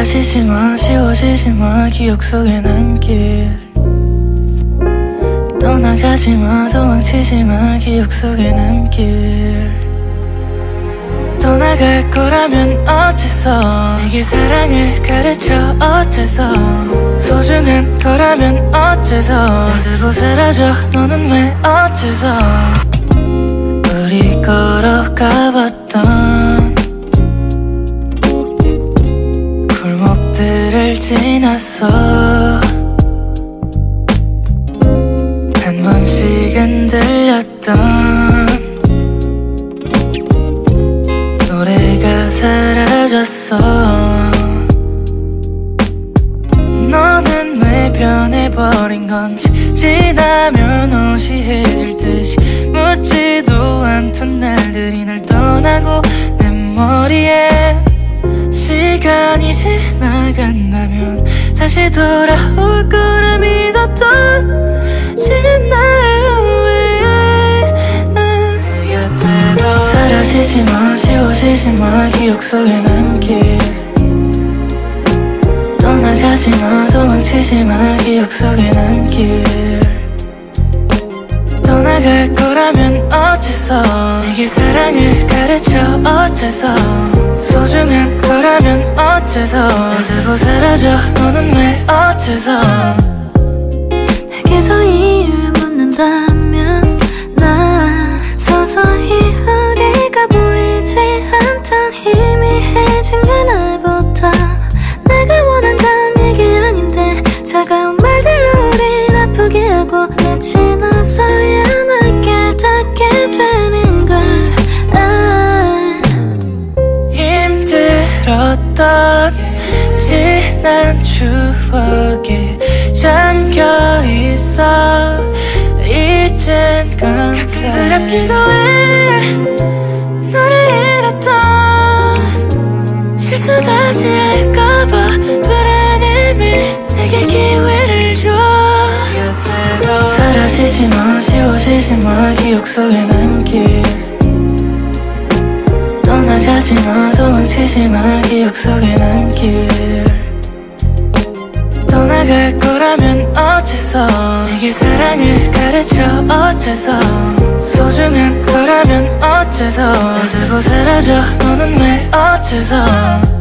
사라지지 마, 지워지지 마, 기억 속에 남길. 떠나가지 마, 도망치지 마, 기억 속에 남길. 떠나갈 거라면 어째서 내게 사랑을 가르쳐 어째서 소중한 거라면 어째서 날 두고 사라져 너는 왜 어째서 우리 걸어가봤던 골목들을 지나서 한 번씩은 들렸던 노래가 사라졌어. 너는 왜 변해버린 건지 지나면 무시해질 듯이 묻지도 않던 날들이 날 떠나고 내 머리에 시간이 지나간다면 다시 돌아올 거라 믿었던 지금 나를 후회해. 난 곁에서 사라지지 마, 지워지지 마, 기억 속에 남길. 떠나가지 마, 도망치지 마, 기억 속에 남길. 떠나갈 거라면 어째서 내게 사랑을 가르쳐 어째서 소중한 거라면 어째서 날 두고 사라져 너는 왜 어째서 내게서 이유를 묻는다면 나 서서히 우리가 보이지 않던 희미해진 그날부터 내가 원한다는 얘기 아닌데 차가운 말들로 우린 아프게 하고 내 지나서야 날 깨닫게 되는 걸. 힘들었던 지난 추억에 잠겨있어. 이젠 감사해. 가끔 드럽기도 해. 너를 잃었던 실수 다시 할까봐 불안해. 매일 내게 기회를 줘. 곁에서 사라지지 마, 지워지지 마, 기억 속에 남길. 떠나가지 마, 도망치지 마, 기억 속에 남길. 떠나갈 거라면 어째서 내게 사랑을 가르쳐 어째서 소중한 거라면 어째서 날 두고 사라져 너는 왜 어째서